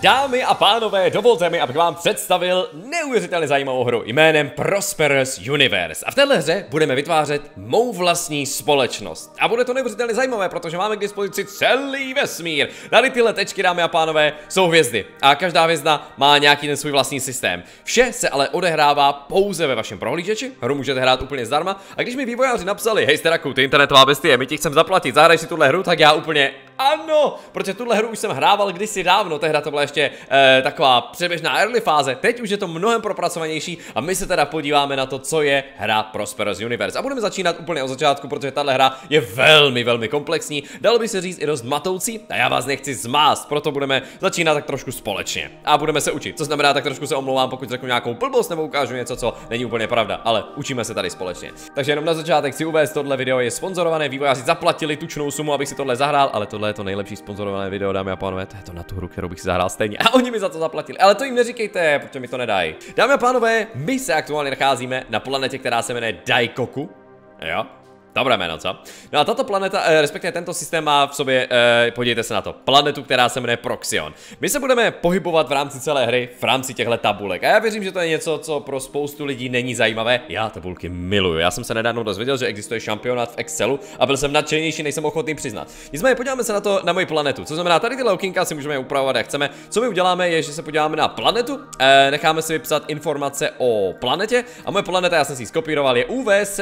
Dámy a pánové, dovolte mi, abych vám představil neuvěřitelně zajímavou hru jménem Prosperous Universe. A v této hře budeme vytvářet mou vlastní společnost. A bude to neuvěřitelně zajímavé, protože máme k dispozici celý vesmír. Tady tyhle tečky, dámy a pánové, jsou hvězdy. A každá hvězda má nějaký ten svůj vlastní systém. Vše se ale odehrává pouze ve vašem prohlížeči. Hru můžete hrát úplně zdarma. A když mi vývojáři napsali, hej Steraku, ty internetová bestie, my ti chceme zaplatit, zahraj si tuhle hru, tak já úplně ano, protože tuhle hru už jsem hrával kdysi dávno, tehdy to byla ještě taková předběžná early fáze, teď už je to mnohem propracovanější a my se teda podíváme na to, co je hra Prosperous Universe. A budeme začínat úplně od začátku, protože tahle hra je velmi komplexní, dalo by se říct i dost matoucí a já vás nechci zmást, proto budeme začínat tak trošku společně a budeme se učit, co znamená, tak trošku se omlouvám, pokud řeknu nějakou blbost nebo ukážu něco, co není úplně pravda, ale učíme se tady společně. Takže jenom na začátek chci uvést, tohle video je sponzorované, vývojáři zaplatili tučnou sumu, abych si tohle zahrál, ale tohle je to nejlepší sponzorované video, dámy a pánové, to je to na tu hru, kterou bych si zahrál stejně. A oni mi za to zaplatili, ale to jim neříkejte, protože mi to nedají. Dámy a pánové, my se aktuálně nacházíme na planetě, která se jmenuje Daikoku. Jo? Dobré jméno, co? No a tato planeta, respektive tento systém má v sobě, podívejte se na to, planetu, která se jmenuje Proxion. My se budeme pohybovat v rámci celé hry, v rámci těchto tabulek. A já věřím, že to je něco, co pro spoustu lidí není zajímavé. Já tabulky miluju. Já jsem se nedávno dozvěděl, že existuje šampionát v Excelu a byl jsem nadšenější, než jsem ochotný přiznat. Nicméně podíváme se na to, na moji planetu. Co znamená, tady tyhle okýnka si můžeme upravovat, jak chceme. Co my uděláme, je, že se podíváme na planetu, necháme si vypsat informace o planetě a moje planeta, já jsem si ji skopíroval, je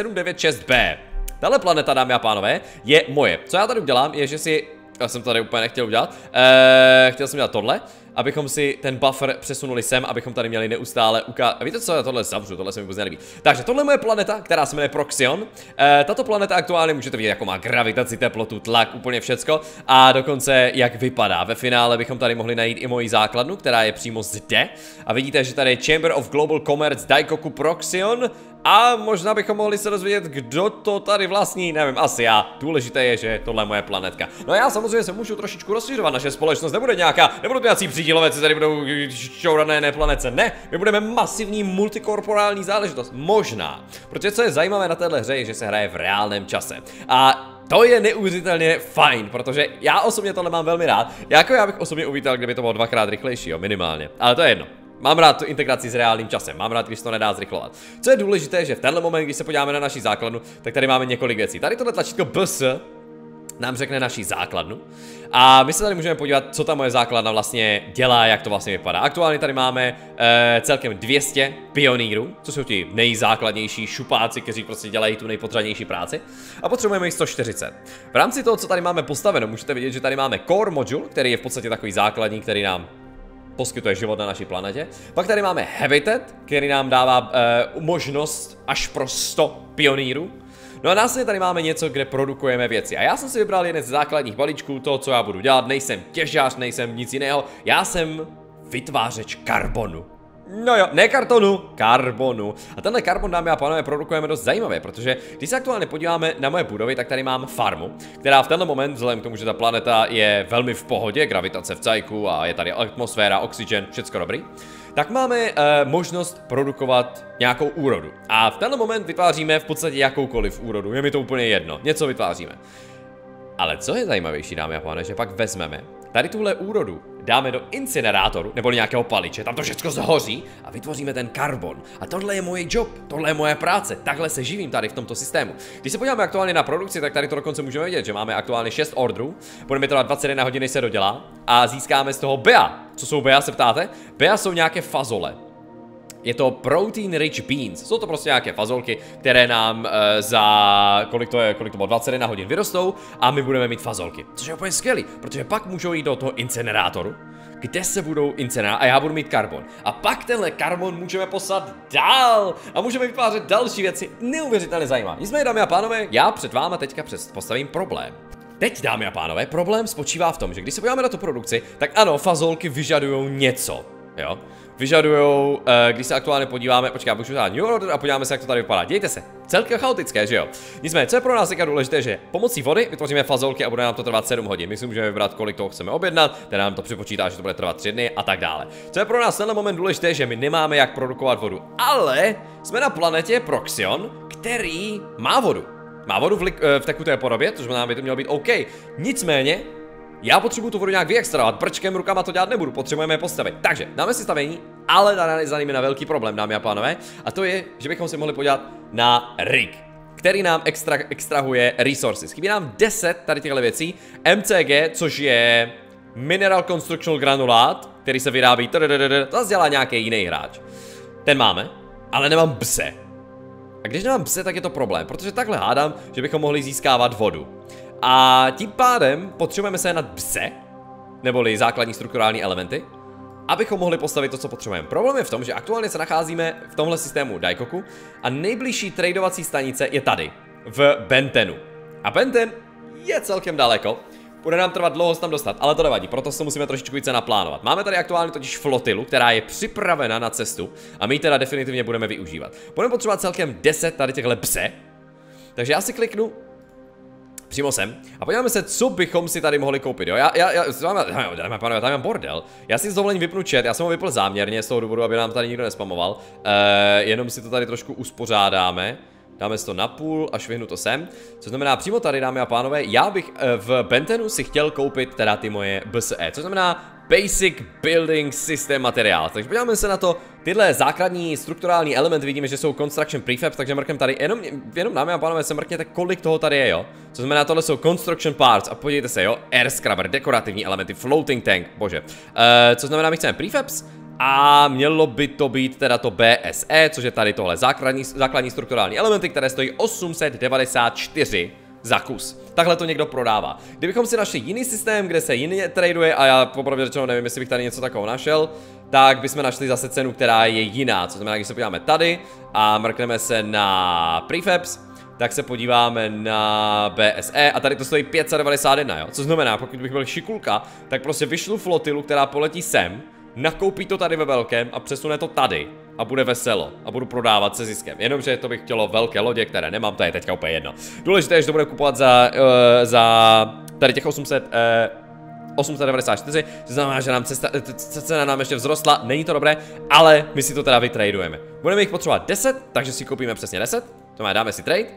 UV796b. Tahle planeta, dámy a pánové, je moje. Co já tady udělám, je, že si... Já jsem tady úplně nechtěl udělat. Chtěl jsem dělat tohle, abychom si ten buffer přesunuli sem, abychom tady měli neustále a víte co, tohle zavřu, tohle se mi vůbec nelíbí. Takže tohle je moje planeta, která se jmenuje Proxion. Tato planeta aktuálně můžete vidět, jako má gravitaci, teplotu, tlak, úplně všecko. A dokonce, jak vypadá. Ve finále bychom tady mohli najít i moji základnu, která je přímo zde. A vidíte, že tady je Chamber of Global Commerce Daikoku Proxion. A možná bychom mohli se dozvědět, kdo to tady vlastní, nevím, asi já. Důležité je, že tohle je moje planetka. No já samozřejmě se můžu trošičku rozšiřovat, naše společnost nebude nebudou to nějací přídělové, co tady budou šťourat na jiné planetce, ne, my budeme masivní multikorporální záležitost, možná. Protože co je zajímavé na téhle hře je, že se hraje v reálném čase. A to je neuvěřitelně fajn, protože já osobně tohle mám velmi rád. Já bych osobně uvítal, kdyby to bylo dvakrát rychlejší, jo, minimálně, ale to je jedno. Mám rád tu integraci s reálným časem, mám rád, když to nedá zrychlovat. Co je důležité, že v tenhle moment, když se podíváme na naši základnu, tak tady máme několik věcí. Tady tohle tlačítko BS nám řekne naši základnu. A my se tady můžeme podívat, co ta moje základna vlastně dělá, jak to vlastně vypadá. Aktuálně tady máme celkem 200 pionýrů, co jsou ti nejzákladnější šupáci, kteří prostě dělají tu nejpotřebnější práci. A potřebujeme jich 140. V rámci toho, co tady máme postaveno, můžete vidět, že tady máme Core Module, který je v podstatě takový základní, který nám poskytuje život na naší planetě. Pak tady máme Habitat, který nám dává možnost až pro 100 pionýrů. No a následně tady máme něco, kde produkujeme věci. A já jsem si vybral jeden z základních balíčků, to, co já budu dělat. Nejsem těžař, nejsem nic jiného. Já jsem vytvářeč karbonu. No jo, ne kartonu, karbonu. A tenhle karbon, dámy a pánové, produkujeme dost zajímavé, protože když se aktuálně podíváme na moje budovy, tak tady mám farmu, která v tenhle moment, vzhledem k tomu, že ta planeta je velmi v pohodě, gravitace v cajku a je tady atmosféra, oxygen, všecko dobrý, tak máme možnost produkovat nějakou úrodu. A v tenhle moment vytváříme v podstatě jakoukoliv úrodu, je mi to úplně jedno, něco vytváříme. Ale co je zajímavější, dámy a pánové, že pak vezmeme tady tuhle úrodu, dáme do incinerátoru nebo nějakého paliče, tam to všechno zhoří a vytvoříme ten karbon. A tohle je můj job, tohle je moje práce, takhle se živím tady v tomto systému. Když se podíváme aktuálně na produkci, tak tady to dokonce můžeme vidět, že máme aktuálně 6 orderů, budeme to 21 hodin, než se dodělá a získáme z toho BEA. Co jsou BEA, se ptáte? BEA jsou nějaké fazole. Je to Protein Rich Beans, jsou to prostě nějaké fazolky, které nám za, kolik to bylo, 21 hodin vyrostou a my budeme mít fazolky. Což je úplně skvělý, protože pak můžou jít do toho incinerátoru, kde se budou incinerovat a já budu mít karbon. A pak tenhle karbon můžeme poslat dál a můžeme vytvářet další věci, neuvěřitelně zajímavé. Nicméně, dámy a pánové, já před váma teďka postavím problém. Teď, dámy a pánové, problém spočívá v tom, že když se podíváme na tu produkci, tak ano, fazolky vyžadují něco, jo. Vyžadujou, když se aktuálně podíváme, počkej, já budu New Order a podíváme se, jak to tady vypadá. Dějte se, celkem chaotické, že jo? Nicméně, co je pro nás teďka důležité, že pomocí vody vytvoříme fazolky a bude nám to trvat 7 hodin. My si můžeme vybrat, kolik toho chceme objednat, ten nám to připočítá, že to bude trvat 3 dny a tak dále. Co je pro nás tenhle moment důležité, že my nemáme jak produkovat vodu, ale jsme na planetě Proxion, který má vodu. Má vodu v tekuté podobě, což by to mělo být OK. Nicméně, Já potřebuju tu vodu nějak vyextrahovat, brčkem rukama to dělat nebudu, potřebujeme je postavit. Takže dáme si stavení, ale tady za nimi na velký problém, dámy a pánové, a to je, že bychom si mohli podívat na rig, který nám extrahuje resources. Chybí nám 10 tady těchto věcí, MCG, což je Mineral Constructional Granulát, který se vyrábí, to zase dělá nějaký jiný hráč. Ten máme, ale nemám bse. A když nemám bse, tak je to problém, protože takhle hádám, že bychom mohli získávat vodu. A tím pádem potřebujeme sehnat bse, neboli základní strukturální elementy, abychom mohli postavit to, co potřebujeme. Problém je v tom, že aktuálně se nacházíme v tomhle systému Daikoku a nejbližší tradovací stanice je tady, v Bentenu. A Benten je celkem daleko. Bude nám trvat dlouho se tam dostat, ale to nevadí, proto se musíme trošičku více naplánovat. Máme tady aktuálně totiž flotilu, která je připravena na cestu a my ji teda definitivně budeme využívat. Budeme potřebovat celkem 10 tady těchto pse, takže já si kliknu přímo sem a podíváme se, co bychom si tady mohli koupit, jo? Dáme pánové, tady mám bordel. Já si s dovolením vypnu chat, já jsem ho vypl záměrně z toho důvodu, aby nám tady nikdo nespamoval. Jenom si to tady trošku uspořádáme. Dáme si to na půl a švihnu to sem. Co znamená přímo tady, dámy a pánové, já bych v Bentenu si chtěl koupit teda ty moje BSE, co znamená Basic Building System Materials. Takže podíváme se na to, tyhle základní strukturální elementy, vidíme, že jsou Construction Prefabs, takže mrknem tady, jenom dámy a pánové, se mrkněte, kolik toho tady je, jo. Co znamená, tohle jsou Construction Parts a podívejte se, jo, Air Scrubber, dekorativní elementy, Floating Tank, bože. Co znamená, my chceme Prefabs. A mělo by to být teda to BSE, což je tady tohle základní strukturální elementy, které stojí 894 za kus. Takhle to někdo prodává. Kdybychom si našli jiný systém, kde se jiný traduje, a já popravdě řečeno nevím, jestli bych tady něco takového našel, tak bychom našli zase cenu, která je jiná. Co znamená, když se podíváme tady a mrkneme se na Prefabs, tak se podíváme na BSE a tady to stojí 591, jo? Co znamená, pokud bych byl šikulka, tak prostě vyšlu flotilu, která poletí sem, nakoupí to tady ve velkém a přesune to tady a bude veselo a budu prodávat se ziskem. Jenomže to bych chtělo velké lodě, které nemám, to je teďka úplně jedno. Důležité je, že to bude kupovat za tady těch 894, to znamená, že nám cena nám ještě vzrostla, není to dobré, ale my si to teda vytradujeme. Budeme jich potřebovat 10, takže si koupíme přesně 10, to znamená dáme si trade.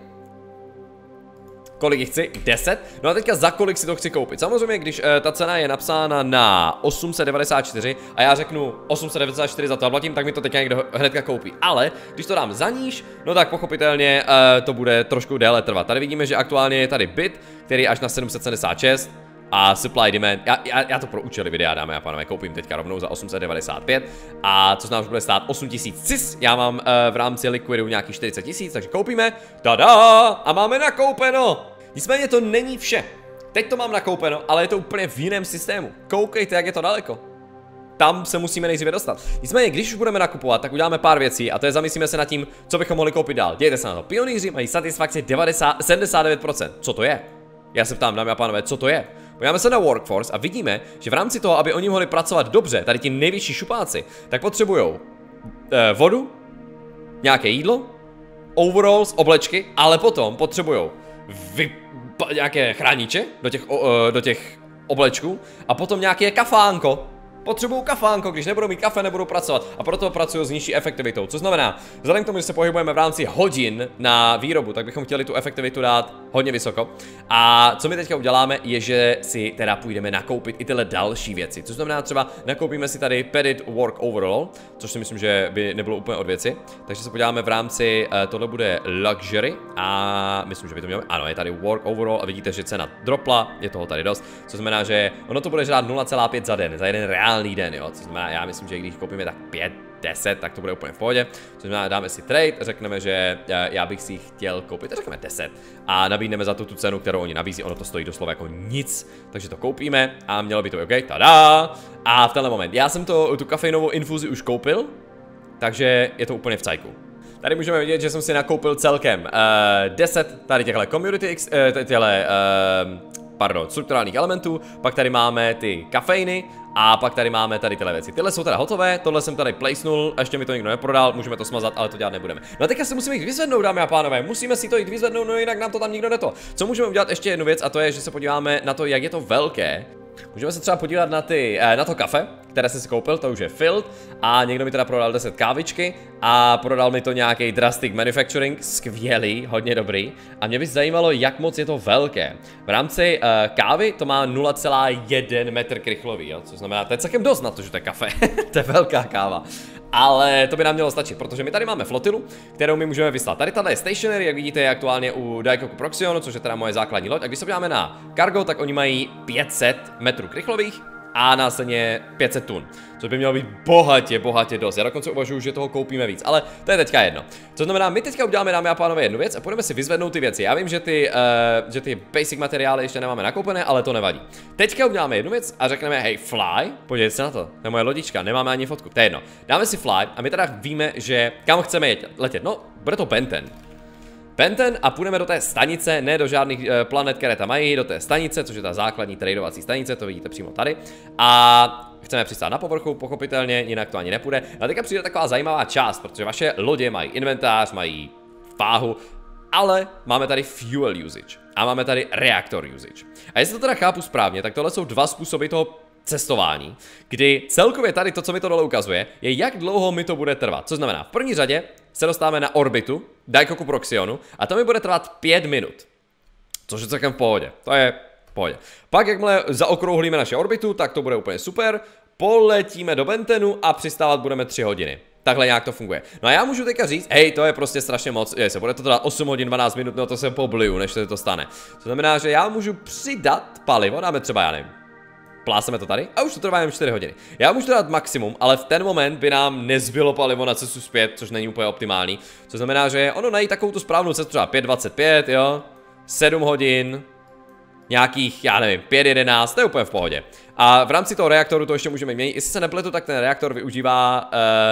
Kolik jich chci? 10. No a teďka za kolik si to chci koupit. Samozřejmě, když ta cena je napsána na 894 a já řeknu 894 za to platím, tak mi to teďka někdo hnedka koupí. Ale když to dám za níž, no tak pochopitelně to bude trošku déle trvat. Tady vidíme, že aktuálně je tady bit, který je až na 776. A supply demand, já to pro účely videa, dámy a pánové, koupím teďka rovnou za 895 a co se nám už bude stát 8000 cis, já mám v rámci liquidu nějakých 40 000, takže koupíme, tada, a máme nakoupeno. Nicméně to není vše, teď to mám nakoupeno, ale je to úplně v jiném systému, koukejte, jak je to daleko. Tam se musíme nejdříve dostat. Nicméně, když už budeme nakupovat, tak uděláme pár věcí a to je zamyslíme se nad tím, co bychom mohli koupit dál. Dějte se na to, pionýři mají satisfakci 79%, co to je? Já se ptám, dámy a pánové, co to je? Podíváme se na workforce a vidíme, že v rámci toho, aby oni mohli pracovat dobře, tady ti největší šupáci, tak potřebujou vodu, nějaké jídlo, overalls, oblečky, ale potom potřebujou nějaké chrániče do těch oblečků a potom nějaké kafánko. Potřebuju kafánko, když nebudou mít kafe, nebudou pracovat a proto pracuju s nižší efektivitou. Co znamená, vzhledem k tomu, že se pohybujeme v rámci hodin na výrobu, tak bychom chtěli tu efektivitu dát hodně vysoko. A co my teďka uděláme, je, že si teda půjdeme nakoupit i tyhle další věci. Což znamená, třeba nakoupíme si tady Padded Work Overall, což si myslím, že by nebylo úplně od věci. Takže se podíváme v rámci, tohle bude Luxury a myslím, že by to mělo, ano, je tady Work Overall a vidíte, že cena dropla, je toho tady dost. Co znamená, že ono to bude žrát 0,5 za den, za jeden reálný den, jo. Co znamená, já myslím, že když koupíme tak 5, 10, tak to bude úplně v pohodě. To znamená, dáme si trade, řekneme, že já bych si chtěl koupit, řekneme 10 a nabídneme za tu cenu, kterou oni nabízí, ono to stojí doslova jako nic, takže to koupíme a mělo by to OK, tada! A v tenhle moment, já jsem tu kafeinovou infuzi už koupil, takže je to úplně v cajku. Tady můžeme vidět, že jsem si nakoupil celkem 10 tady těchto community, strukturálních elementů, pak tady máme ty kafeiny a pak tady máme tady tyhle věci. Tyhle jsou teda hotové, tohle jsem tady placenul, ještě mi to nikdo neprodal, můžeme to smazat, ale to dělat nebudeme. No a teďka se musíme jít vyzvednout, dámy a pánové, musíme si to jít vyzvednout, no jinak nám to tam nikdo neto. Co můžeme udělat ještě jednu věc a to je, že se podíváme na to, jak je to velké. Můžeme se třeba podívat na to kafe, které jsem si koupil, to už je filled, a někdo mi teda prodal 10 kávičky a prodal mi to nějaký Drastic Manufacturing, skvělý, hodně dobrý. A mě by zajímalo, jak moc je to velké. V rámci kávy to má 0,1 metr krychlový, jo? Což znamená, to je celkem dost na to, že to je kafe, to je velká káva. Ale to by nám mělo stačit, protože my tady máme flotilu, kterou my můžeme vyslat. Tady tato je stationary, jak vidíte, je aktuálně u Daikoku Proxionu, což je teda moje základní loď. A když se podíváme na cargo, tak oni mají 500 metrů krychlových a následně 500 tun, což by mělo být bohatě dost. Já dokonce uvažuji, že toho koupíme víc, ale to je teďka jedno. Co znamená, my teďka uděláme, dámy a pánové, jednu věc a půjdeme si vyzvednout ty věci. Já vím, že ty basic materiály ještě nemáme nakoupené, ale to nevadí. Teďka uděláme jednu věc a řekneme, hej, fly, podívejte se na to, to je moje lodička, nemáme ani fotku, to je jedno. Dáme si fly a my teda víme, že kam chceme letět. No, bude to Benten a půjdeme do té stanice, ne do žádných planet, které tam mají, do té stanice, což je ta základní tradovací stanice, to vidíte přímo tady. A chceme přistát na povrchu, pochopitelně, jinak to ani nepůjde. A teďka přijde taková zajímavá část, protože vaše lodě mají inventář, mají váhu, ale máme tady fuel usage a máme tady reaktor usage. A jestli to teda chápu správně, tak tohle jsou dva způsoby toho cestování, kdy celkově tady to, co mi to dole ukazuje, je jak dlouho mi to bude trvat. Co znamená, v první řadě se dostáváme na orbitu Daikoku Proxionu a to mi bude trvat 5 minut. Což je celkem v pohodě. To je v pohodě. Pak jakmile zaokrouhlíme naše orbitu, tak to bude úplně super. Poletíme do Bentenu a přistávat budeme 3 hodiny. Takhle nějak to funguje. No a já můžu teďka říct, hej, to je prostě strašně moc, se bude to teda 8 hodin, 12 minut, no to se pobliju, než se to stane. To znamená, že já můžu přidat palivo, dáme třeba, já nevím, pláseme to tady a už to trvá jen 4 hodiny. Já můžu dát maximum, ale v ten moment by nám nezbylo palivo na cestu zpět, což není úplně optimální. Co znamená, že ono najít takovou tu správnou cestu třeba 5:25, jo, 7 hodin, nějakých, já nevím, 5:11, to je úplně v pohodě. A v rámci toho reaktoru to ještě můžeme měnit. Jestli se nepletu, tak ten reaktor využívá,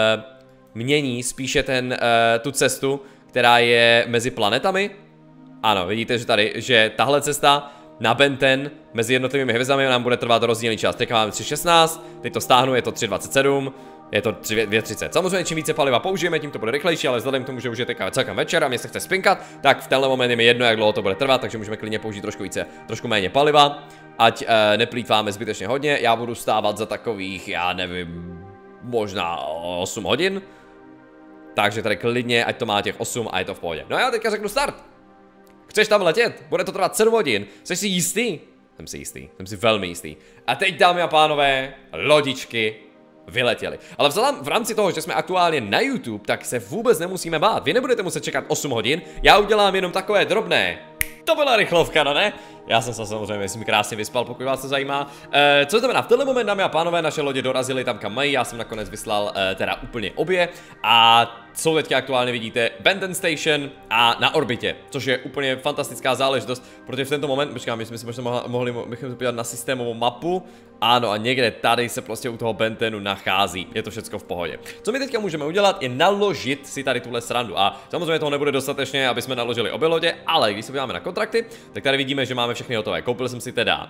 mění spíše tu cestu, která je mezi planetami. Ano, vidíte, že tady, že tahle cesta na Benten mezi jednotlivými hvězdami nám bude trvat rozdílný čas. Teďka máme 3:16, teď to stáhnu, je to 3:27, je to 2:30. Samozřejmě čím více paliva použijeme, tím to bude rychlejší, ale vzhledem k tomu, že už je teďka celkem večer a mě se chce spinkat, tak v tenhle moment je mi jedno, jak dlouho to bude trvat, takže můžeme klidně použít trošku méně paliva, ať neplýtváme zbytečně hodně. Já budu stávat za takových, já nevím, možná 8 hodin. Takže tady klidně, ať to má těch 8 a je to v pohodě. No a já teďka řeknu start. Chceš tam letět? Bude to trvat 7 hodin. Jsi si jistý? Jsem si jistý, jsem si velmi jistý. A teď, dámy a pánové, lodičky vyletěly. Ale v rámci toho, že jsme aktuálně na YouTube, tak se vůbec nemusíme bát. Vy nebudete muset čekat 8 hodin, já udělám jenom takové drobné. To byla rychlovka, no ne? Já jsem se samozřejmě krásně vyspal, pokud vás to zajímá. Co znamená, v tenhle moment, dámy a pánové, naše lodě dorazily tam, kam mají. Já jsem nakonec vyslal teda úplně obě. A jsou teďka aktuálně, vidíte, Benten Station a na orbitě, což je úplně fantastická záležitost, protože v tento moment, počkám, my jsme si možná mohli bychom se podívat na systémovou mapu. Ano, a někde tady se prostě u toho Bentenu nachází, je to všecko v pohodě. Co my teďka můžeme udělat, je naložit si tady tuhle srandu. A samozřejmě toho nebude dostatečně, aby jsme naložili obě lodě, ale když se podíváme na kontrakty, tak tady vidíme, že máme všechny hotové. Koupil jsem si teda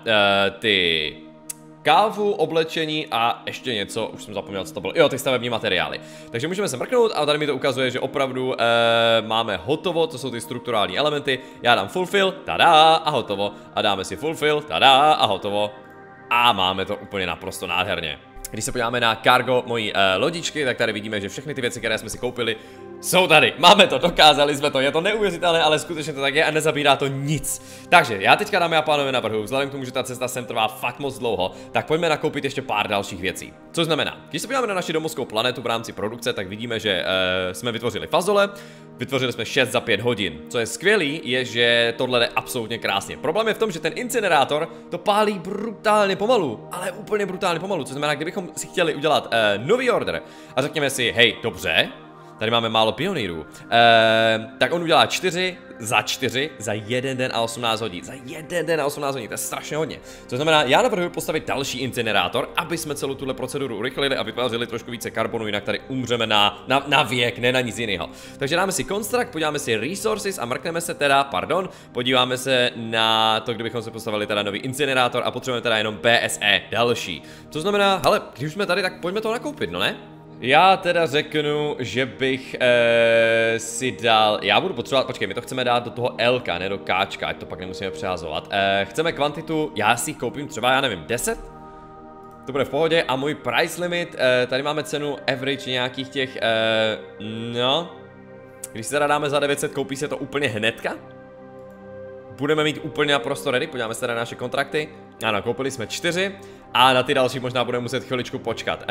ty kávu, oblečení a ještě něco, už jsem zapomněl, co to bylo. Jo, ty stavební materiály. Takže můžeme se mrknout a tady mi to ukazuje, že opravdu máme hotovo, to jsou ty strukturální elementy. Já dám fulfill, tada, a hotovo. A dáme si fulfill, tada, a hotovo. A máme to úplně naprosto nádherně. Když se podíváme na cargo mojí lodičky, tak tady vidíme, že všechny ty věci, které jsme si koupili, jsou tady. Máme to, dokázali jsme to, je to neuvěřitelné, ale skutečně to tak je a nezabírá to nic. Takže já teďka, dámy a pánové, navrhuji, vzhledem k tomu, že ta cesta sem trvá fakt moc dlouho, tak pojďme nakoupit ještě pár dalších věcí. Co znamená, když se podíváme na naši domovskou planetu v rámci produkce, tak vidíme, že jsme vytvořili fazole, vytvořili jsme 6 za 5 hodin. Co je skvělý, je, že tohle jde absolutně krásně. Problém je v tom, že ten incinerátor to pálí brutálně pomalu, ale úplně brutálně pomalu, co znamená, kdybychom si chtěli udělat nový order a řekněme si, hej, dobře, tady máme málo pionýrů, tak on udělá 4 za 1 den a 18 hodin. Za 1 den a 18 hodin, to je strašně hodně. To znamená, já navrhuji postavit další incinerátor, aby jsme celou tuhle proceduru urychlili a vytvářeli trošku více karbonu, jinak tady umřeme na věk, ne na nic jiného. Takže dáme si construct, podíváme si resources a mrkneme se teda, podíváme se na to, kdybychom se postavili teda nový incinerátor a potřebujeme teda jenom BSE další. To znamená, hele, když jsme tady, tak pojďme to nakoupit, no ne? Já teda řeknu, že bych si dal, já budu potřebovat, počkej, my to chceme dát do toho Lka, ne do Kčka, ať to pak nemusíme přehazovat. Chceme kvantitu, já si koupím třeba, já nevím, 10? To bude v pohodě a můj price limit, tady máme cenu average nějakých těch, no, když se teda dáme za 900, koupí se to úplně hnedka? Budeme mít úplně naprosto ready, podíváme se na naše kontrakty. Ano, koupili jsme 4 a na ty další možná budeme muset chviličku počkat.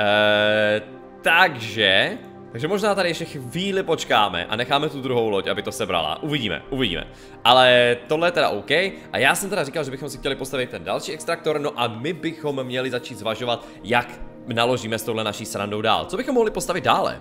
Takže možná tady ještě chvíli počkáme a necháme tu druhou loď, aby to sebrala. Uvidíme. Ale tohle je teda OK. A já jsem teda říkal, že bychom si chtěli postavit ten další extraktor, no a my bychom měli začít zvažovat, jak naložíme s touhle naší srandou dál. Co bychom mohli postavit dále?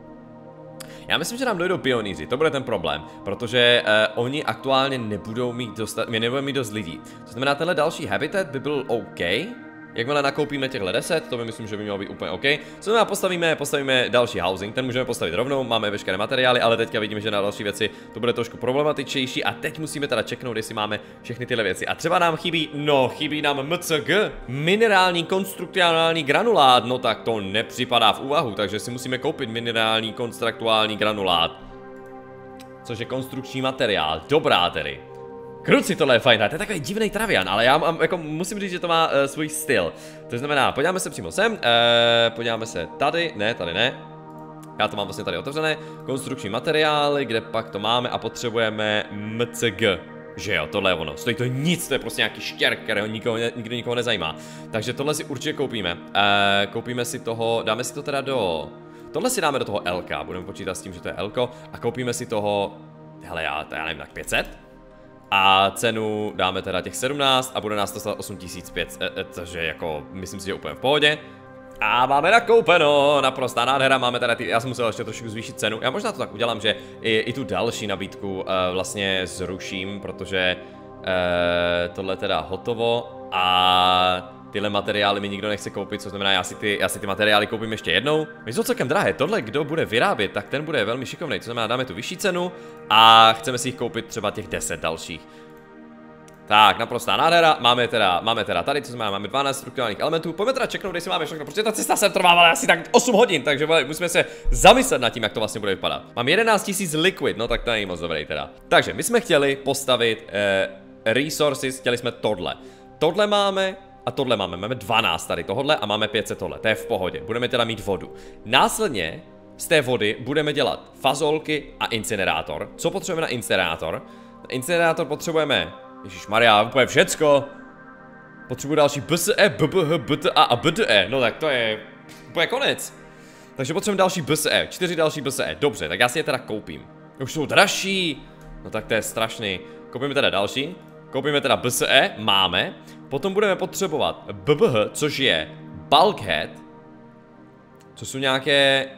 Já myslím, že nám dojdou pionýři, to bude ten problém, protože oni aktuálně nebudou mít dost lidí. To znamená, tenhle další habitat by byl OK. Jakmile nakoupíme těchhle 10, to by myslím, že by mělo být úplně OK. Co znamená, postavíme další housing, ten můžeme postavit rovnou, máme veškeré materiály, ale teďka vidíme, že na další věci to bude trošku problematičtější a teď musíme teda čeknout, jestli máme všechny tyhle věci. A třeba nám chybí nám MCG, minerální konstruktuální granulát, no tak to nepřipadá v úvahu, takže si musíme koupit minerální konstruktuální granulát. Což je konstrukční materiál, dobrá tedy. Kruci, tohle je fajn, to je takový divný travian, ale já mám, jako, musím říct, že to má svůj styl. To znamená, podíváme se přímo sem, podíváme se tady ne. Já to mám vlastně tady otevřené, konstrukční materiály, kde pak to máme a potřebujeme MCG. Že jo, tohle je ono, stojí to nic, to je prostě nějaký štěrk, kterého nikdo nikoho nezajímá. Takže tohle si určitě koupíme, koupíme si toho, dáme si to teda do... Tohle si dáme do toho LK, budeme počítat s tím, že to je LK a koupíme si toho, hele já nevím, tak 500? A cenu dáme teda těch 17 a bude nás to stát 8500, takže jako, myslím si, že je úplně v pohodě. A máme nakoupeno, naprostá nádhera, máme teda já jsem musel ještě trošku zvýšit cenu. Já možná to tak udělám, že i tu další nabídku vlastně zruším, protože tohle teda hotovo a tyhle materiály mi nikdo nechce koupit, co znamená, já si ty materiály koupím ještě jednou. My jsou celkem drahé, tohle kdo bude vyrábět, tak ten bude velmi šikovný, to znamená, dáme tu vyšší cenu a chceme si jich koupit třeba těch 10 dalších. Tak, naprostá nádhera, máme teda tady, co znamená, máme 12 strukturálních elementů, pojďme teda čeknout, jestli máme všechno, protože ta cesta sem trvávala asi tak 8 hodin, takže musíme se zamyslet nad tím, jak to vlastně bude vypadat. Mám 11 000 liquid, no tak to není moc dobrý teda. Takže my jsme chtěli postavit resources, chtěli jsme tohle máme. A tohle máme 12 tady tohle a máme 500 tohle, to je v pohodě, budeme teda mít vodu. Následně z té vody budeme dělat fazolky a incinerátor. Co potřebujeme na incinerátor? Na incinerátor potřebujeme, ježišmarja, úplně všecko. Potřebuji další BSE, BBH, BTA a BDE, no tak to je úplně konec. Takže potřebujeme další BSE, 4 další BSE, dobře, tak já si je teda koupím. Už jsou dražší, no tak to je strašný. Koupíme teda další, koupíme teda BSE, máme. Potom budeme potřebovat BBH, což je bulkhead, což jsou nějaké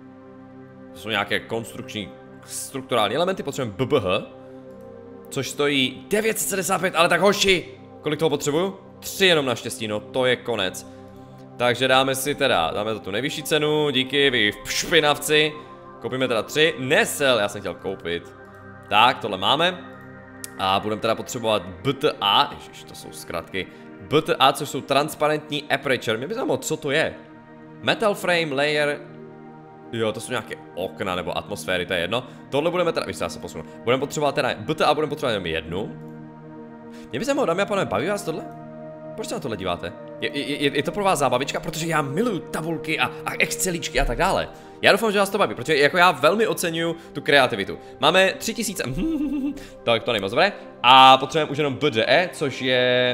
konstrukční, strukturální elementy, potřebujeme BBH, což stojí 975, ale tak hoši, kolik toho potřebuju? 3 jenom naštěstí, no to je konec. Takže dáme za tu nejvyšší cenu, díky, vy špinavci, koupíme teda 3, nesel, já jsem chtěl koupit. Tak, tohle máme. A budeme teda potřebovat BTA, ježiš, to jsou zkratky, BTA, což jsou transparentní aperture, mě by zajímalo, co to je. Metal frame layer, jo, to jsou nějaké okna nebo atmosféry, to je jedno. Tohle budeme teda, já se posunu, budeme potřebovat teda, BTA budeme potřebovat jenom jednu. Mě by zajímalo, dámy a pánové, baví vás tohle? Proč se na tohle díváte? Je to pro vás zábavička, protože já miluju tabulky a excelíčky a tak dále. Já doufám, že vás to baví, protože jako já velmi oceňuju tu kreativitu. Máme 3000, tak to není moc dobré. A potřebujeme už jenom BDE, což je...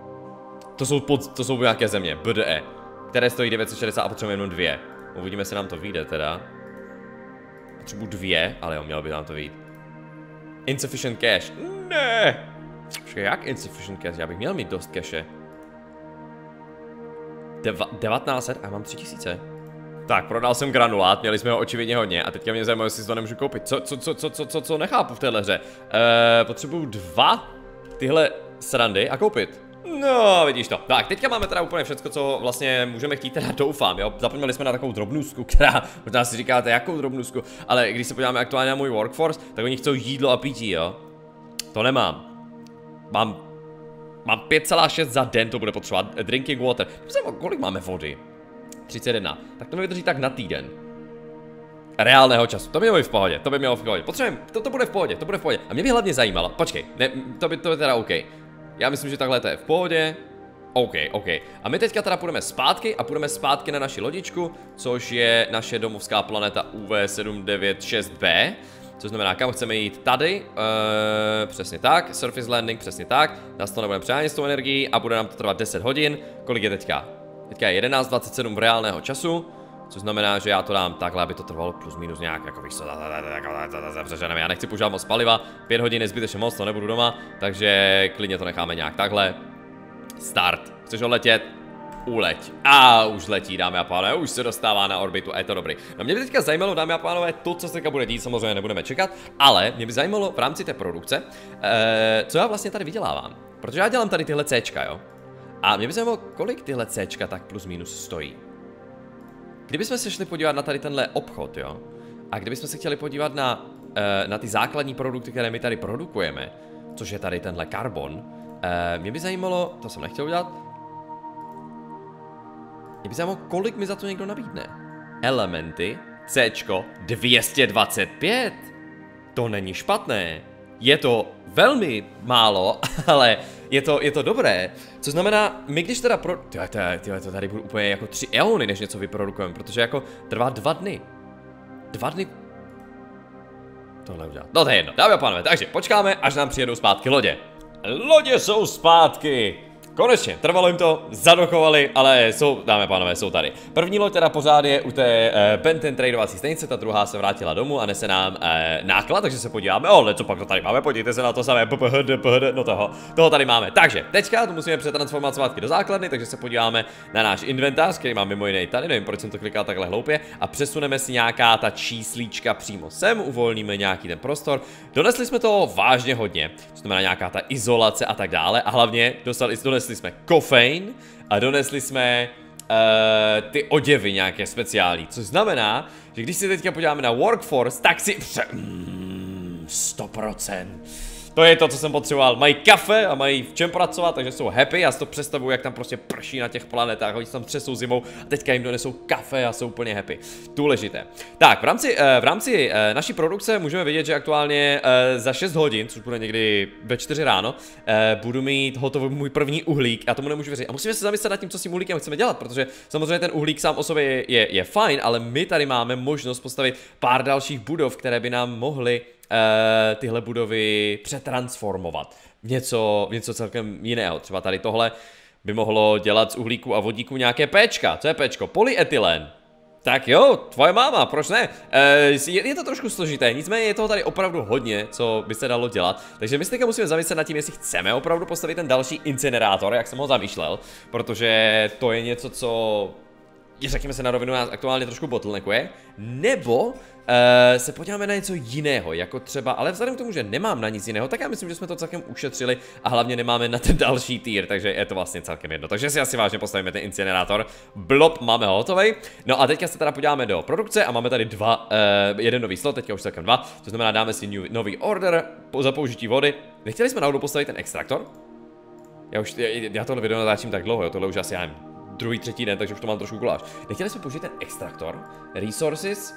To jsou nějaké země, BDE, které stojí 960 a potřebujeme jenom 2. Uvidíme, jestli nám to vyjde teda. Potřebuji 2, ale jo, mělo by nám to vyjít. Insufficient cash, ne. Počkej, jak insufficient cash? Já bych měl mít dost cache. 1900 a já mám 3000. Tak, prodal jsem granulát, měli jsme ho očividně hodně a teďka mě zajímá, jestli si to nemůžu koupit. Co nechápu v téhle hře? Potřebuju 2 tyhle srandy a koupit. No, vidíš to. Tak, teďka máme teda úplně všecko, co vlastně můžeme chtít, teda doufám, jo. Zapomněli jsme na takovou drobnůzku, která, možná si říkáte, jakou drobnůzku, ale když se podíváme aktuálně na můj workforce, tak oni chcou jídlo a pití, jo. To nemám. Mám 5,6 za den, to bude potřebovat. Drinking water. Kolik máme vody? 31. Tak to mi vydrží tak na týden. reálného času. To by mělo být v pohodě, to by mělo v pohodě. Potřebujeme, to bude v pohodě, to bude v pohodě. A mě by hlavně zajímalo, počkej, ne, to by teda OK. Já myslím, že takhle to je v pohodě. OK. A my teďka teda půjdeme zpátky a půjdeme zpátky na naši lodičku, což je naše domovská planeta UV796b. Což znamená, kam chceme jít tady, přesně tak, surface landing, přesně tak, nás to nebudeme přehánět s tou energií a bude nám to trvat 10 hodin. Kolik je teďka? Teďka je 11:27 v reálného času, což znamená, že já to dám takhle, aby to trvalo plus minus nějak, jako bych se zapřeženeme. Já nechci používat moc paliva, 5 hodin je zbytečně moc, to nebudu doma, takže klidně to necháme nějak takhle. Start. Chceš odletět? Uleť. A už letí, dámy a pánové, už se dostává na orbitu a je to dobrý. No mě by teďka zajímalo, dámy a pánové, to, co se teďka bude dít, samozřejmě nebudeme čekat, ale mě by zajímalo v rámci té produkce, co já vlastně tady vydělávám. Protože já dělám tady tyhle Cčka, jo? A mě by zajímalo, kolik tyhle Cčka tak plus minus stojí. Kdybychom se šli podívat na tady tenhle obchod, jo? A kdybychom se chtěli podívat na ty základní produkty, které my tady produkujeme, což je tady tenhle karbon, mě by zajímalo, to jsem nechtěl udělat, mě by zajímalo, kolik mi za to někdo nabídne. Elementy, Cčko, 225. To není špatné. Je to velmi málo, ale je to dobré. Co znamená, my když teda to tady bude úplně jako 3 eony, než něco vyprodukujeme, protože jako trvá 2 dny. 2 dny. Tohle udělat. No to je jedno, dámy a pánové, takže počkáme, až nám přijedou zpátky lodě. Lodě jsou zpátky. Konečně, trvalo jim to, zadokovali, ale jsou, dámy a pánové, jsou tady. První loď teda pořád je u té Benten tradovací stanice, ta druhá se vrátila domů a nese nám náklad, takže se podíváme, co pak to tady máme, podívejte se na to samé, no toho tady máme. Takže, teďka to musíme přetransformovat zpátky do základny, takže se podíváme na náš inventář, který mám mimo jiné tady, nevím, proč jsem to klikal takhle hloupě, a přesuneme si nějaká ta číslíčka přímo sem, uvolníme nějaký ten prostor. Donesli jsme toho vážně hodně, to znamená nějaká ta izolace a tak dále, a hlavně donesli jsme kofein a donesli jsme ty oděvy nějaké speciální, což znamená, že když si teďka podíváme na workforce, tak si 100%. To je to, co jsem potřeboval. Mají kafe a mají v čem pracovat, takže jsou happy. Já si to představuju, jak tam prostě prší na těch planetách, oni se tam třesou zimou a teďka jim donesou kafe a jsou úplně happy. Důležité. Tak, v rámci naší produkce můžeme vidět, že aktuálně za 6 hodin, což bude někdy ve 4 ráno, budu mít hotový můj první uhlík. Já tomu nemůžu věřit. A musíme se zamyslet nad tím, co s tím uhlíkem chceme dělat, protože samozřejmě ten uhlík sám o sobě je fajn, ale my tady máme možnost postavit pár dalších budov, které by nám mohly tyhle budovy přetransformovat. Něco celkem jiného. Třeba tady tohle by mohlo dělat z uhlíku a vodíku nějaké péčka. Co je péčko? Polyetylen. Tak jo, tvoje máma, proč ne? Je to trošku složité, nicméně je toho tady opravdu hodně, co by se dalo dělat. Takže my si teďka musíme zamyslet nad tím, jestli chceme opravdu postavit ten další incinerátor, jak jsem ho zamýšlel. Protože to je něco, co, řekněme se na rovinu, nás aktuálně trošku bottleneckuje. Nebo se podíváme na něco jiného, jako třeba, ale vzhledem k tomu, že nemám na nic jiného, tak já myslím, že jsme to celkem ušetřili a hlavně nemáme na ten další tier, takže je to vlastně celkem jedno. Takže si asi vážně postavíme ten incinerátor. Blob, máme ho hotovej. No a teďka se teda podíváme do produkce a máme tady jeden nový slot, teďka už celkem 2, to znamená dáme si nový order za použití vody. Nechtěli jsme náhodou postavit ten extraktor? Já tohle video natáčím tak dlouho, jo, tohle už asi já nevím, druhý, třetí den, takže už to mám trošku guláš. Nechtěli jsme použít ten extraktor, resources,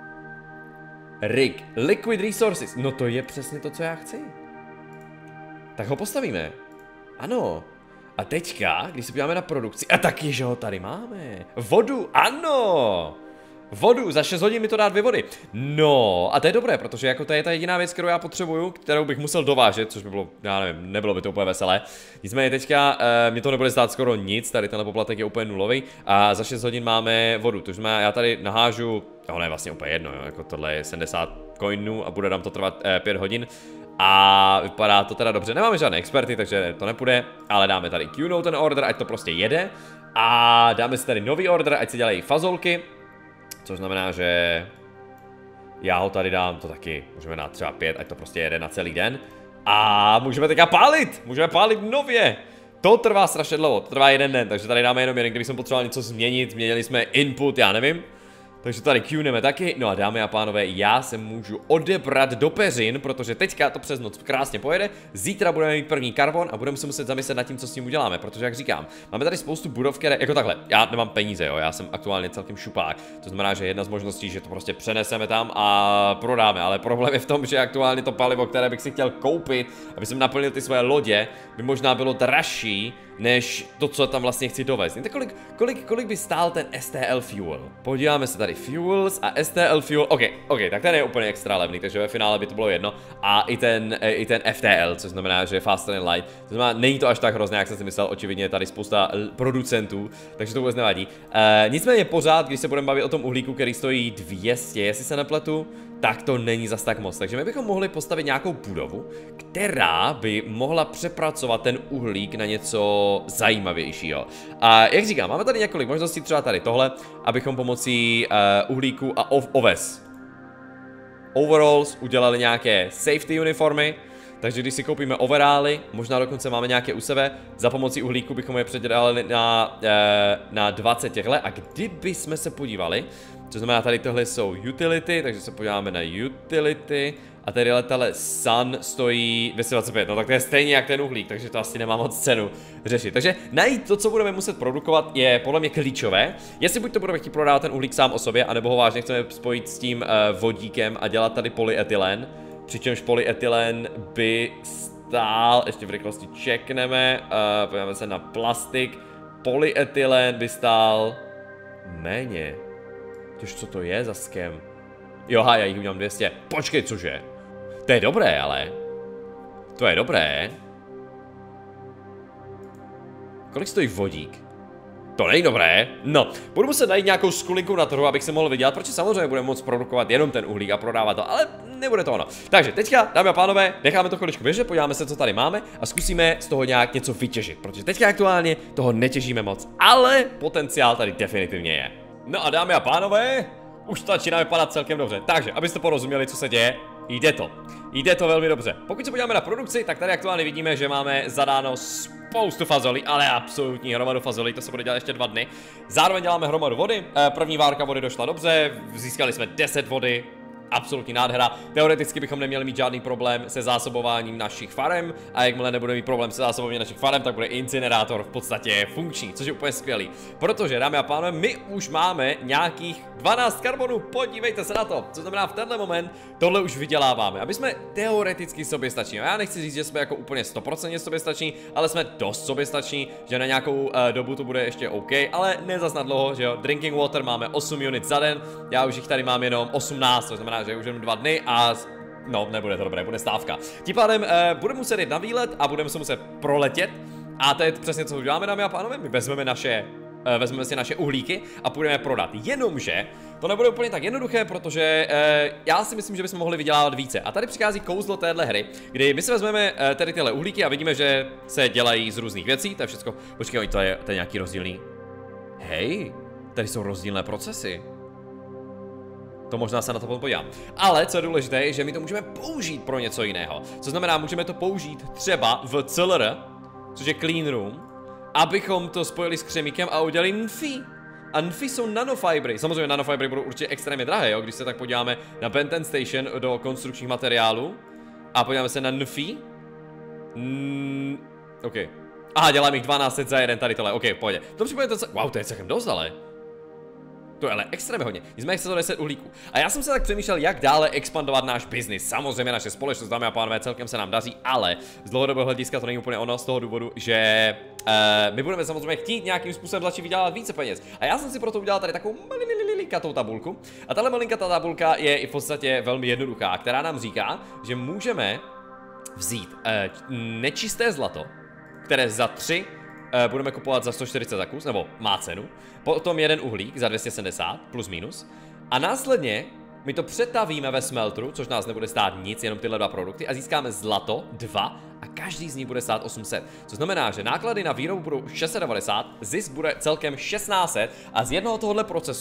rig, liquid resources, no to je přesně to, co já chci. Tak ho postavíme. Ano. A teďka, když se podíváme na produkci, a taky, že ho tady máme. Vodu, ano. Vodu, za 6 hodin mi to dá 2 vody. No, a to je dobré, protože jako to je ta jediná věc, kterou já potřebuju, kterou bych musel dovážet, což by bylo, já nevím, nebylo by to úplně veselé. Nicméně teďka mě to nebude stát skoro nic, tady tenhle poplatek je úplně nulový a za 6 hodin máme vodu, to znamená, já tady nahážu, tohle je vlastně úplně jedno, jo, jako tohle je 70 coinů a bude nám to trvat 5 hodin. A vypadá to teda dobře, nemáme žádné experty, takže to nepůjde, ale dáme tady Q ten order, ať to prostě jede. A dáme si tady nový order, ať se dělají fazolky. Což znamená, že já ho tady dám, to taky můžeme dát třeba 5, ať to prostě jede na celý den. A můžeme teďka pálit, můžeme pálit nově. To trvá strašně dlouho, to trvá 1 den, takže tady dáme jenom jeden, kdybychom potřebovali něco změnit, změnili jsme input, já nevím. Takže tady Qneme taky, no a dámy a pánové, já se můžu odebrat do peřin, protože teďka to přes noc krásně pojede, zítra budeme mít první karbon a budeme se muset zamyslet nad tím, co s tím uděláme, protože jak říkám, máme tady spoustu budov, které, jako takhle, já nemám peníze, jo, já jsem aktuálně celkem šupák, to znamená, že jedna z možností, že to prostě přeneseme tam a prodáme, ale problém je v tom, že aktuálně to palivo, které bych si chtěl koupit, aby jsem naplnil ty svoje lodě, by možná bylo dražší, než to, co tam vlastně chci dovést. Víte, kolik by stál ten STL Fuel? Podíváme se tady Fuels a STL Fuel, ok, tak ten je úplně extra levný, takže ve finále by to bylo jedno. A i ten FTL, což znamená, že Faster and Light, to znamená, není to až tak hrozné, jak jsem si myslel, očividně je tady spousta producentů, takže to vůbec nevadí. Nicméně pořád, když se budeme bavit o tom uhlíku, který stojí 200, jestli se nepletu, tak to není zas tak moc. Takže my bychom mohli postavit nějakou budovu, která by mohla přepracovat ten uhlík na něco zajímavějšího. A jak říkám, máme tady několik možností, třeba tady tohle, abychom pomocí uhlíku a overalls udělali nějaké safety uniformy. Takže když si koupíme overály, možná dokonce máme nějaké u sebe, za pomocí uhlíku bychom je předělali na 20 těchto. A kdyby jsme se podívali, co znamená, tady tohle jsou utility, takže se podíváme na utility. A tady letale Sun stojí 225, no tak to je stejně jak ten uhlík, takže to asi nemá moc cenu řešit. Takže najít to, co budeme muset produkovat, je podle mě klíčové. Jestli buď to budeme chtít prodávat ten uhlík sám o sobě, anebo ho vážně chceme spojit s tím vodíkem a dělat tady polyetylen. Přičemž polyetylen by stál, ještě v rychlosti čekneme, podíváme se na plastik. Polyetylen by stál méně. Tož co to je za skem? Jo, já jich udělám 200. Počkej, cože? To je dobré, ale. To je dobré. Kolik stojí vodík? To není dobré. No, budu muset najít nějakou skulinku na trhu, abych se mohl vydělat, protože samozřejmě budeme moct produkovat jenom ten uhlík a prodávat to, ale nebude to ono. Takže teďka, dámy a pánové, necháme to chviličku běžet, podíváme se, co tady máme a zkusíme z toho nějak něco vytěžit, protože teďka aktuálně toho netěžíme moc, ale potenciál tady definitivně je. No a dámy a pánové, už to začíná vypadat celkem dobře. Takže, abyste porozuměli, co se děje, jde to velmi dobře. Pokud se podíváme na produkci, tak tady aktuálně vidíme, že máme zadáno spoustu fazolí, ale absolutní hromadu fazolí, to se bude dělat ještě 2 dny. Zároveň děláme hromadu vody, první várka vody došla dobře, získali jsme 10 vody. Absolutní nádhera. Teoreticky bychom neměli mít žádný problém se zásobováním našich farem a jakmile nebudeme mít problém se zásobováním našich farem, tak bude incinerátor v podstatě funkční, což je úplně skvělý. Protože, dámy a pánové, my už máme nějakých 12 karbonů, podívejte se na to. Co znamená, v tenhle moment tohle už vyděláváme, aby jsme teoreticky soběstační. Já nechci říct, že jsme jako úplně 100% soběstační, ale jsme dost soběstační, že na nějakou dobu to bude ještě OK, ale ne zas na dlouho, že jo. Drinking water máme 8 unit za den, já už jich tady mám jenom 18, to znamená, že už jenom 2 dny a no, nebude to dobré, bude stávka. Tím pádem budeme muset jít na výlet a budeme se muset proletět. A to je přesně, co uděláme, dámy a pánové. My vezmeme si naše uhlíky a půjdeme prodat. Jenomže to nebude úplně tak jednoduché, protože já si myslím, že bychom mohli vydělávat více. A tady přichází kouzlo téhle hry, kdy my si vezmeme tady tyhle uhlíky a vidíme, že se dělají z různých věcí. To je všechno. Počkej, to je nějaký rozdílný. Hej, tady jsou rozdílné procesy. To možná se na to podívám. Ale co je důležité, je, že my to můžeme použít pro něco jiného. Co znamená, můžeme to použít třeba v CLR, což je Clean Room, abychom to spojili s křemíkem a udělali NFI. A NFI jsou nanofibry. Samozřejmě nanofibry budou určitě extrémně drahé, jo? Když se tak podíváme na Benten Station do konstrukčních materiálů a podíváme se na NFI. OK. Aha, dělám jich 12 za jeden, tady tohle, OK, pojď. To připojíme to, wow, to je celkem dost, ale. To je ale extrémně hodně. Nicméně chce to 10 uhlíků. A já jsem se tak přemýšlel, jak dále expandovat náš biznis. Samozřejmě naše společnost, dámy a pánové, celkem se nám daří, ale z dlouhodobého hlediska to není úplně ono z toho důvodu, že my budeme samozřejmě chtít nějakým způsobem začít vydělávat více peněz. A já jsem si proto udělal tady takovou malinkatou tabulku. A tahle malinkatá tabulka je i v podstatě velmi jednoduchá, která nám říká, že můžeme vzít nečisté zlato, které za 3 budeme kupovat za 140 za kus, nebo má cenu. Potom jeden uhlík za 270 plus minus. A následně my to přetavíme ve smeltru, což nás nebude stát nic, jenom tyhle 2 produkty. A získáme zlato 2 a každý z nich bude stát 800. Co znamená, že náklady na výrobu budou 690, zisk bude celkem 1600 a z jednoho tohohle procesu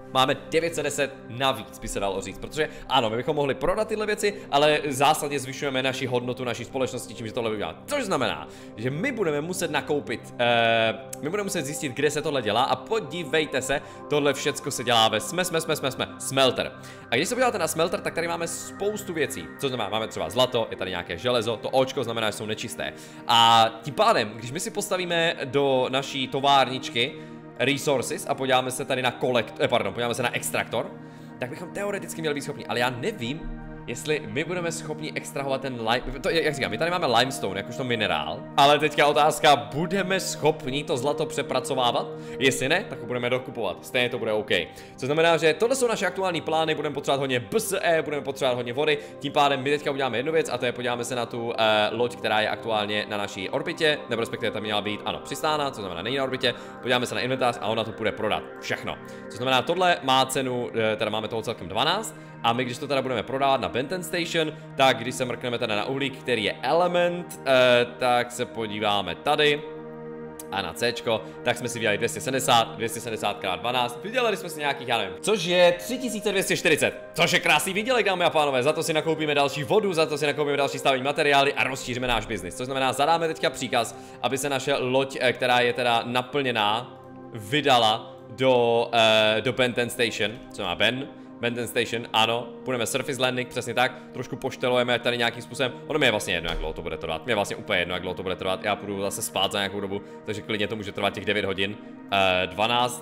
máme 910 navíc, by se dalo říct, protože ano, my bychom mohli prodat tyhle věci, ale zásadně zvyšujeme naši hodnotu naší společnosti tím, že tohle vydělá. Což znamená, že my budeme muset nakoupit, my budeme muset zjistit, kde se tohle dělá a podívejte se, tohle všecko se dělá ve smelter. A když se podíváte na smelter, tak tady máme spoustu věcí, co znamená, máme třeba zlato, je tady nějaké železo, to očko znamená, že jsou nečisté. A tím pádem, když my si postavíme do naší továrničky resources a podíváme se tady na podíváme se na extraktor, tak bychom teoreticky měli být schopni, ale já nevím, jestli my budeme schopni extrahovat ten jak říkám, my tady máme limestone, jakožto minerál, ale teďka otázka, budeme schopni to zlato přepracovávat? Jestli ne, tak ho budeme dokupovat, stejně to bude OK. Co znamená, že tohle jsou naše aktuální plány, budeme potřebovat hodně BSE, budeme potřebovat hodně vody, tím pádem my teďka uděláme jednu věc a to je podíváme se na tu loď, která je aktuálně na naší orbitě, nebo respektive tam měla být, ano, přistána, co znamená není na orbitě, podíváme se na inventář a ona to půjde prodat, všechno. Co znamená, tohle má cenu, teda máme toho celkem 12. A my, když to teda budeme prodávat na Benton Station, tak když se mrkneme teda na uhlík, který je element, tak se podíváme tady a na C, tak jsme si vydělali 270 x 12, vydělali jsme si nějakých, já nevím, což je 3240, což je krásný výdělek, dámy a pánové, za to si nakoupíme další vodu, za to si nakoupíme další stavební materiály a rozšíříme náš biznis, což znamená, zadáme teďka příkaz, aby se naše loď, která je teda naplněná, vydala do Benton Station, co má Benton Station, ano, půjdeme surface landing, přesně tak, trošku poštelujeme tady nějakým způsobem, ono mi je vlastně jedno, jak dlouho to bude trvat, mě je vlastně úplně jedno, jak dlouho to bude trvat, já půjdu zase spát za nějakou dobu, takže klidně to může trvat těch 9 hodin, 12,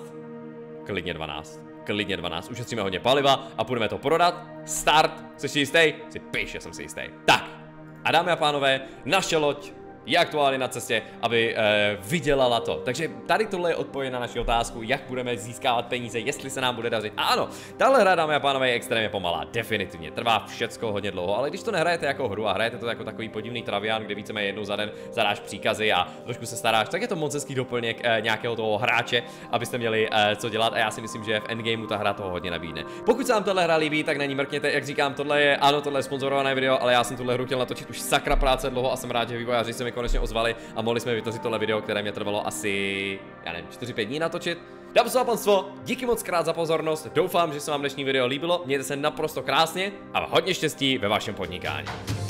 klidně 12, ušetříme hodně paliva a půjdeme to prodat, start, jsi si jistý? Si píš, já jsem si jistý. Tak, a dámy a pánové, naše loď je aktuálně na cestě, aby vydělala to. Takže tady tohle je odpověď na naši otázku, jak budeme získávat peníze, jestli se nám bude dařit. A ano, tahle hra, dámy a pánové, je extrémně pomalá, definitivně. Trvá všecko hodně dlouho, ale když to nehrajete jako hru a hrajete to jako takový podivný travián, kde víceméně jednou za den zadáš příkazy a trošku se staráš, tak je to moc hezký doplněk nějakého toho hráče, abyste měli co dělat. A já si myslím, že v endgameu ta hra toho hodně nabídne. Pokud se vám tahle hra líbí, tak na ní mrkněte, jak říkám, tohle je sponzorované video, ale já jsem tuhle hru chtěl natočit už sakra práce dlouho a jsem rád, že vývojáři se mi konečně ozvali a mohli jsme vytvořit tohle video, které mě trvalo asi, já nevím, 4-5 dní natočit. Dámy a pánstvo, díky moc krát za pozornost, doufám, že se vám dnešní video líbilo, mějte se naprosto krásně a hodně štěstí ve vašem podnikání.